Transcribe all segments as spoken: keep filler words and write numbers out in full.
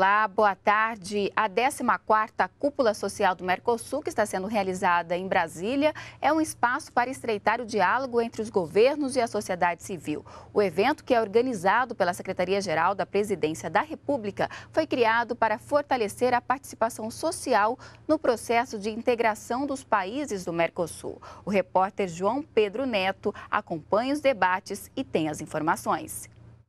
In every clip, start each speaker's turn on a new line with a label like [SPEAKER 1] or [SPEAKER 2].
[SPEAKER 1] Olá, boa tarde. A décima quarta Cúpula Social do Mercosul, que está sendo realizada em Brasília, é um espaço para estreitar o diálogo entre os governos e a sociedade civil. O evento, que é organizado pela Secretaria-Geral da Presidência da República, foi criado para fortalecer a participação social no processo de integração dos países do Mercosul. O repórter João Pedro Neto acompanha os debates e tem as informações.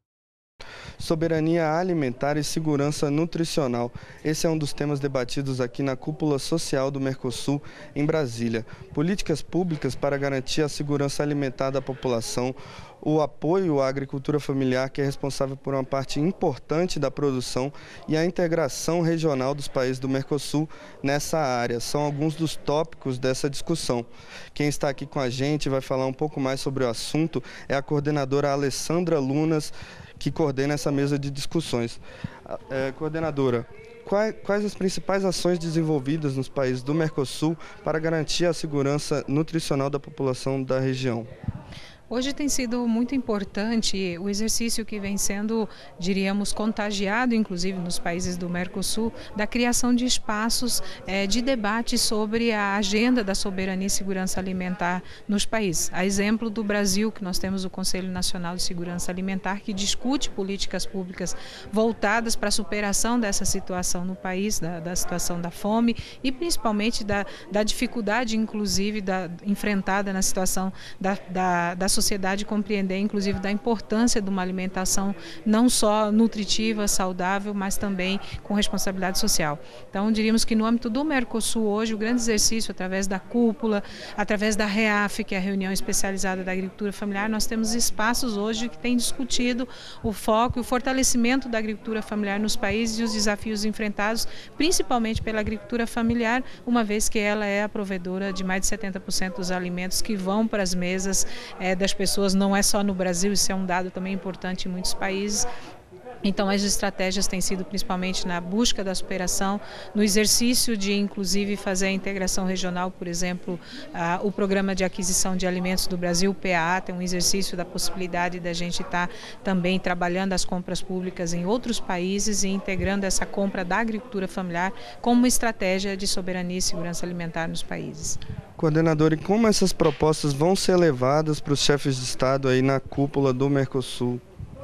[SPEAKER 2] Soberania alimentar e segurança nutricional. Esse é um dos temas debatidos aqui na Cúpula Social do Mercosul, em Brasília. Políticas públicas para garantir a segurança alimentar da população, o apoio à agricultura familiar, que é responsável por uma parte importante da produção, e a integração regional dos países do Mercosul nessa área. São alguns dos tópicos dessa discussão. Quem está aqui com a gente vai falar um pouco mais sobre o assunto é a coordenadora Alessandra Lunas, que coordena essa mesa de discussões. É, coordenadora, quais, quais as principais ações desenvolvidas nos países do Mercosul para garantir a segurança nutricional da população da região?
[SPEAKER 3] Hoje tem sido muito importante o exercício que vem sendo, diríamos, contagiado, inclusive nos países do Mercosul, da criação de espaços é, de debate sobre a agenda da soberania e segurança alimentar nos países. A exemplo do Brasil, que nós temos o Conselho Nacional de Segurança Alimentar, que discute políticas públicas voltadas para a superação dessa situação no país, da, da situação da fome e principalmente da, da dificuldade, inclusive, da, enfrentada na situação da, da, da sociedade compreender, inclusive, da importância de uma alimentação não só nutritiva, saudável, mas também com responsabilidade social. Então, diríamos que no âmbito do Mercosul hoje, o grande exercício, através da cúpula, através da REAF, que é a Reunião Especializada da Agricultura Familiar, nós temos espaços hoje que têm discutido o foco e o fortalecimento da agricultura familiar nos países e os desafios enfrentados, principalmente pela agricultura familiar, uma vez que ela é a provedora de mais de setenta por cento dos alimentos que vão para as mesas é, das pessoas, não é só no Brasil, isso é um dado também importante em muitos países. Então, as estratégias têm sido principalmente na busca da superação, no exercício de, inclusive, fazer a integração regional, por exemplo, ah, o Programa de Aquisição de Alimentos do Brasil, o P A A, tem um exercício da possibilidade da gente estar também trabalhando as compras públicas em outros países e integrando essa compra da agricultura familiar como uma estratégia de soberania e segurança alimentar nos países.
[SPEAKER 2] Coordenadora, e como essas propostas vão ser levadas para os chefes de Estado aí na cúpula do Mercosul?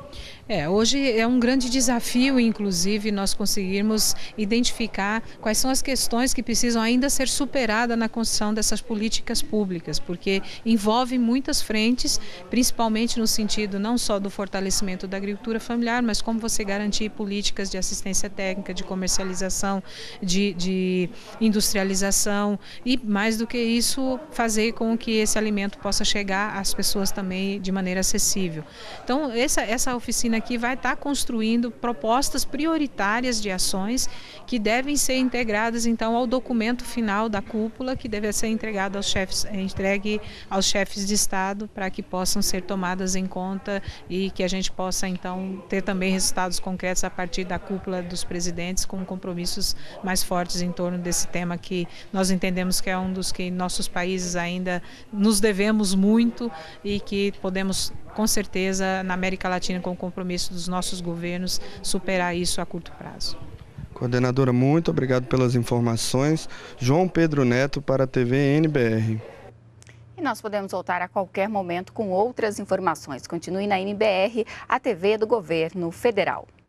[SPEAKER 3] É, hoje é um grande desafio, inclusive, nós conseguirmos identificar quais são as questões que precisam ainda ser superadas na construção dessas políticas públicas, porque envolve muitas frentes, principalmente no sentido não só do fortalecimento da agricultura familiar, mas como você garantir políticas de assistência técnica, de comercialização, de, de industrialização e, mais do que isso, fazer com que esse alimento possa chegar às pessoas também de maneira acessível. Então, essa, essa oficina aqui vai estar construindo propostas prioritárias de ações que devem ser integradas então ao documento final da cúpula, que deve ser entregado aos chefes, entregue aos chefes de Estado para que possam ser tomadas em conta e que a gente possa então ter também resultados concretos a partir da cúpula dos presidentes com compromissos mais fortes em torno desse tema que nós entendemos que é um dos que nossos países ainda nos devemos muito e que podemos com certeza na América Latina com o compromisso dos nossos governos superar isso a curto prazo.
[SPEAKER 2] Coordenadora, muito obrigado pelas informações. João Pedro Neto para a T V N B R.
[SPEAKER 1] E nós podemos voltar a qualquer momento com outras informações. Continue na N B R, a T V do Governo Federal.